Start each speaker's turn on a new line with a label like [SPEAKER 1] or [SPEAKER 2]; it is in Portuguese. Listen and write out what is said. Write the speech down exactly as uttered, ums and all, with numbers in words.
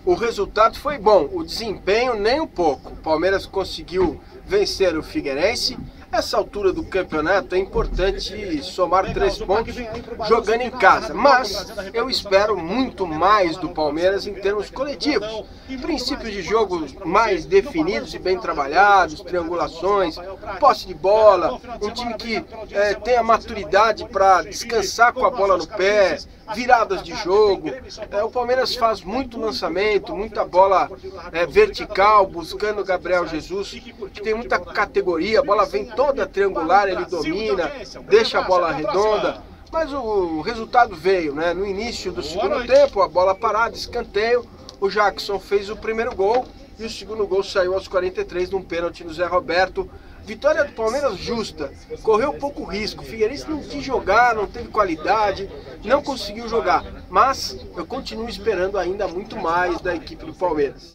[SPEAKER 1] O resultado foi bom, o desempenho nem um pouco. O Palmeiras conseguiu vencer o Figueirense. Essa altura do campeonato é importante somar três pontos jogando em casa, mas eu espero muito mais do Palmeiras em termos coletivos. Princípios de jogo mais definidos e bem trabalhados, triangulações, posse de bola, um time que é, tenha maturidade para descansar com a bola no pé, viradas de jogo. É, o Palmeiras faz muito lançamento, muita bola é, vertical, buscando o Gabriel Jesus, que tem muita categoria, a bola vem toda triangular, ele domina, deixa a bola redonda, mas o resultado veio, né? No início do segundo tempo, a bola parada, escanteio, o Jackson fez o primeiro gol e o segundo gol saiu aos quarenta e três num pênalti no Zé Roberto. Vitória do Palmeiras justa, correu pouco risco, o Figueirense não quis jogar, não teve qualidade, não conseguiu jogar, mas eu continuo esperando ainda muito mais da equipe do Palmeiras.